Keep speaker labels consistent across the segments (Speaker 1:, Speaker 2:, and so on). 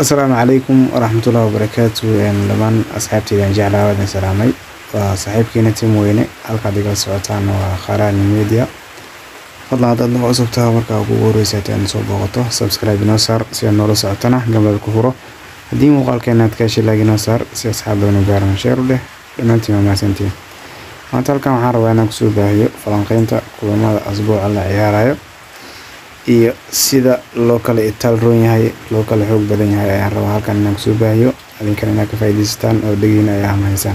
Speaker 1: السلام عليكم ورحمة الله وبركاته. لمن أصحابتي دان جعلها ودن سلامي وصاحبكي نتيم ويني halka diga socotaan waa Qarani Media. fadlan haddaad nagu cusubtahay markaa ugu horeysateen soo booqato subscribe inoo saar si aad noola socotana gambada ku furo haddii muuqaalkeena aad ka heshay like inoo saar si asxaabadana gaaran share u leh dhammaantiin waa mahadsantiin. maanta halkan waxaan rabaa inaan kusoo baahiyo falanqeynta kulamada asbuuca la ciyaarayo iyo sida loo kala itaal roon yahay loo kala xoog badan yahay ayaan rabaa halkan inaan kusoo baahiyo idinkana inaad ka faa'iidaystaan oo dhagiina ay amahaysaan.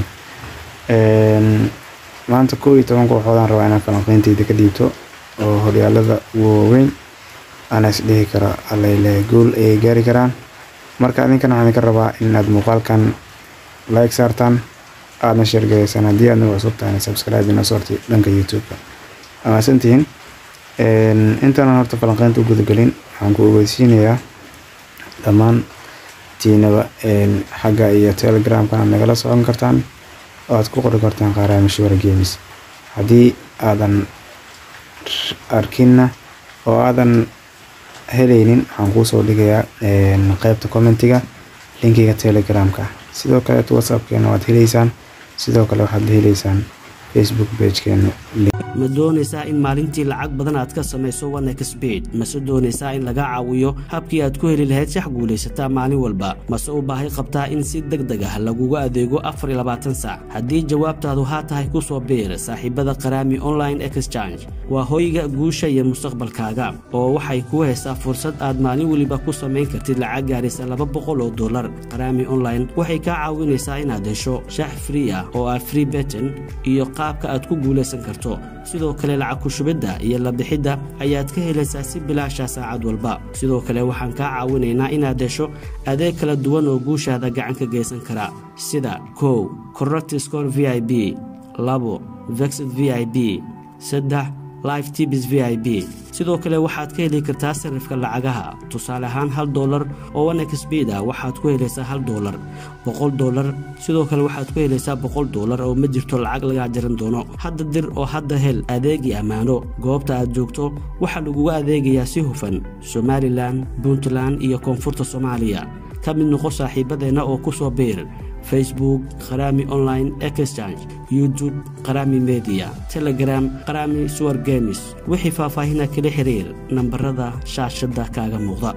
Speaker 1: maanta 11 kooxoodaan rabaa inaan falanqeyntayda ka dhiibto oo horyaalada waaweyn ana isdhihi kara alle gool ay gaari karaan. marka idinkana waxaan ka rabaa inaad muuqaalkan like saartaan aadna share gareysaan haddii aad nagu cusub tahay subscribe inoo saartay dhanka YouTube-ka. Amaansantiin intaan horta falanqeynta u gudagelin waxaan ku ogeysiinayaa dhammaan tiinaba xagga iyo Telegram-ka nagala socon kartaan oo aad ku qori kartaan Qarani Mashwar Games haddii aadan arkina oo aadan helaynin waxaan kuu soo dhigayaa qaybta commentiga linkiga Telegram-ka. sidoo kale WhatsApp-keena waad helaysaan, sidoo kale waxaad helaysaan Facebook page-keena.
Speaker 2: ma doonaysaa in maalintii lacag badan aad ka samayso OneXBet? mase doonaysaa in laga caawiyo habkii aad ku heli lahayd shax guulaysataa maalin walba? mase u baahi qabtaa in si degdeg ah lagugu adeego 24 saac? haddii jawaabtaadu haa tahay ku soo biir saaxiibada Qarani Online Exchange. waa hoyga guusha iyo mustaqbalkaaga oo waxay ku haysaa fursad aad maalin waliba ku samayn kartid lacag gaaraysa $200. Qarani Online waxay ka caawinaysaa inaad hesho shax free ah oo ah free betting iyo qaabka aad ku guulaysan karto. sidoo kale lacag ku shubidda iyo la bixidda ayaad ka helaysaa si bilaash ah saacad walba. sidoo kale waxaan ka caawinaynaa inaad hesho adeeg kala duwan oo guushaada gacan ka geysan kara sida 1 Correct Score VIP, 2 Vexed VIP, 3 Live Tips VIP. sidoo kale waxaad ka heli kartaa sarifka lacagaha. tusaale ahaan $1 oo OneXBet ah waxaad ku helaysaa $1, $100. sidoo kale waxaad ku helaysaa $100 oo ma jirto lacag laga jaran doono. hadda dir oo hadda hel adeegi amaano goobta aad joogto. waxa lagu adeegayaa si hufan Somaliland, Puntland iyo Koonfurta Soomaaliya. ka mid noqo saaxiibadeena oo ku soo biir Facebook Qarani Online Exchange, YouTube Qarani Media, Telegram Qarani Mashwar Games. wixii faahfaahin kala xiriir nambarada shaashada kaaga muuqda.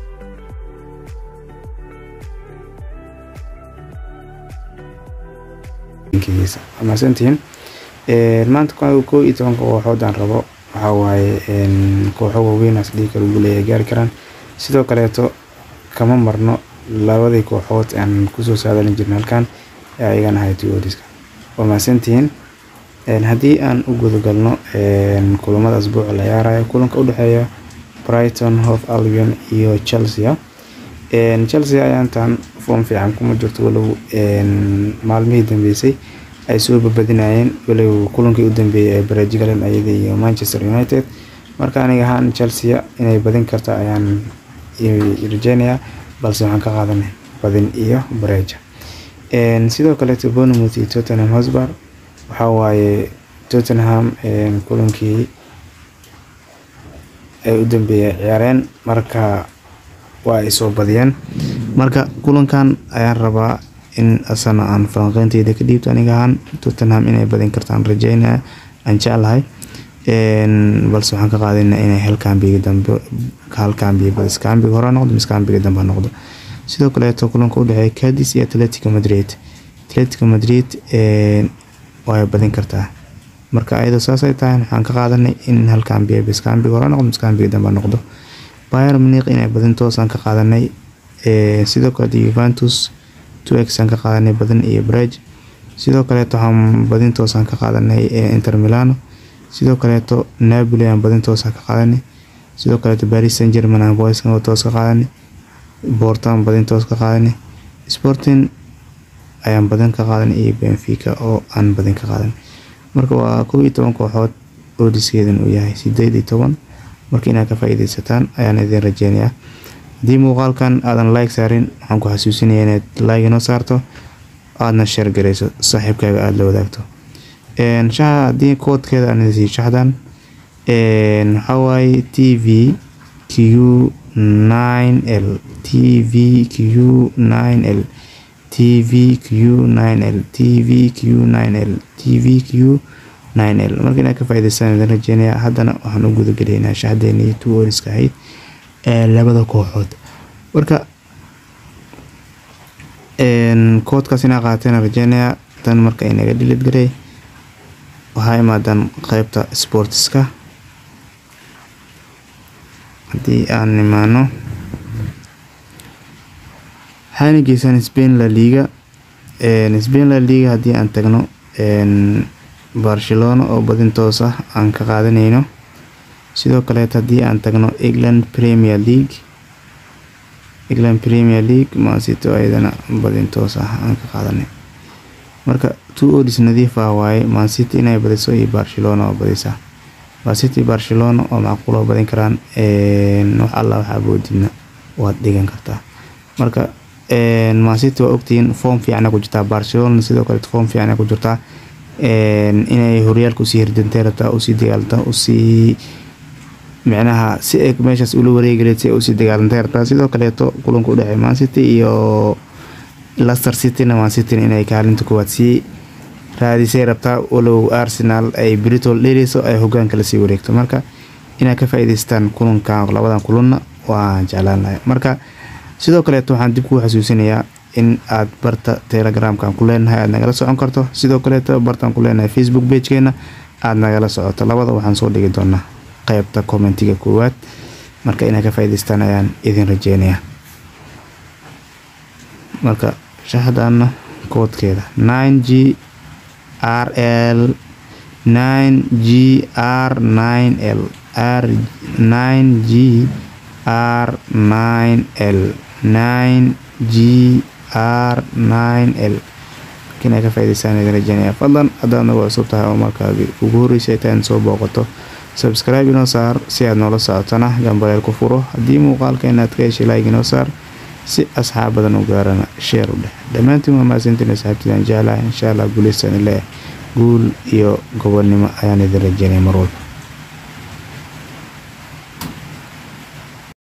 Speaker 1: amaansantiin maanta 11 kooxoodaan rabo waxa waaye kooxo waaweyn asdii kala guuleeya gaari karaan. sidoo kaleeto kama marno labadii kooxood aan ku soo saadalin jirnay halkan ayagana hay'adda Oodiska. amaansantiin haddii aan u gudagalno kulamada asbuuca la ciyaarayo kulanka u dhaxeeya Brighton Hove Albion iyo Chelsea. Chelsea ayaan tan form fiican kuma jirto walow maalmihii dambeysay ay soo badbaadinayeen walow kulankii u dambeeyay ee Brazil ayada iyo Manchester United. marka aniga ahaan Chelsea inay badin karta ayaan rajeynayaa balse waxaan ka qaadanay badin iyo Brazil. sidoo kale Bournemouth iyo Tottenham Hotspur waxa waaye Tottenham kulankii ay u dambeeyay ciyaareen marka waa ay soo badiyeen. marka kulankan ayaan rabaa in asana aan falanqeyntayda ka dhiibto aniga ahaan Tottenham inay badin kartaan rajeynaa aan jeclahay. balse waxaan ka qaadanaynaa inay halkaan biyo bas kambiga hore noqdo miskambiga dambe noqdo. sidoo kale kulanka u dhaxeeya Cadiz iyo Atletico Madrid way badin kartaa. marka ayadoo saas ay tahay waxaan ka qaadanay in halkaan biyo bas kambiga hore noqdo miskambiga dambe noqdo. Bayern Munich inay badin toosan ka qaadanay. sidoo kale Juventus 2x aan ka qaadanay badin iyo Brazil. sidoo kale waxaan badin toosan ka qaadanay Inter Milan. sidoo kale Napoli aan badin toosan ka qaadanay. sidoo kale Paris Saint-Germain aan boyskan toos ka qaadanay. Porto aan badin toos ka qaadanay. Sporting ayaan badin ka qaadanay iyo Benfica oo aan badin ka qaadanay. marka waa 11 kooxood oo diskeedan uu yahay 18. marka inaad ka faa'iideysataan ayaan idin rajeynayaa. haddii muuqaalkan aadan like saarin waxaan ku xasuusinayaa inaad like inoo saarto aadna share gareyso saaxiibkaaga aad la wadaagto. shaha haddii koodkeeda aan idin sii shaxdan waxa waaye TV Q 9L TVQ9L TVQ9L TVQ9L TVQ9L marka inaad ka faa'iidaystaan idin rajeynayaa. haddana waxaan u guda gelaynaa shahadeennii 2 hours ahayd ee labada kooxood. marka koodkaas inaa qaateen rajeynayaa. tan marka inaga delete garay waxaa imaadan qaybta sportska. haddii aan nimaano waxaana geysan Spain La Liga. Spain La Liga haddii aan tagno Barcelona oo badin toos ah aan ka qaadanayno. sidoo kale haddii aan tagno England Premier League Man City ayadana badin toos ah aan ka qaadanay. marka 2 odds nadiif ah waaye. Man City inay badiso iyo Barcelona oo badisa. Man City Barcelona oo macquul oo badin karaan wax alla waxa boodina waad dhigan kartaa. marka Man City waa ogtiin form fiican ku jirta. Barcelona sidoo kale form fiican ku jirta. inay horyaalku sii hirdintay rabtaa u sii dagaalanta u sii macnaha si ay meeshaas ula wareegayay u sii dagaalantay rabtaa. sidoo kale kulanka u dhaxay Man City iyo Leicester City Man City inay kaalinta koowaad sii raadisay rabtaa. walow Arsenal ay Bristol dheerayso ay hoggaanka la sii wareegto. marka inay ka faa'iidaystaan kulanka labadan kulanna waan jeclaan lahaa. marka sidoo kale waxaan dib ku xasuusinayaa in aad barta Telegram-kan ku leenahay aad nagala socon karto. sidoo kale bartaan ku leenahay Facebook page-keena aad nagala socoto. labada waxaan soo dhigi doonaa qaybta commentiga koowaad. marka inay ka faa'iidaystaan ayaan idin rajeynayaa. marka shahadana koodkeeda 9GRL 9GR9L 9GR9L kina ka faa'iidaystaan idin rajeynayaa. fadlan haddaad nagu cusub tahay oo markaagi ugu horeysay intaad soo booqato subscribe inoo saar si aad noola socotana gambaleel ku furo. haddii muuqaalkeena aad ka heshay like inoo saar si asxaab badan u gaarana share u dheh. dhammaantiin waa mahadsantiin asxaabtidaan jeclahay. insha allah guuleystaan ilaa guul iyo gobonnimo ayaan idin rajeynaya mar walba.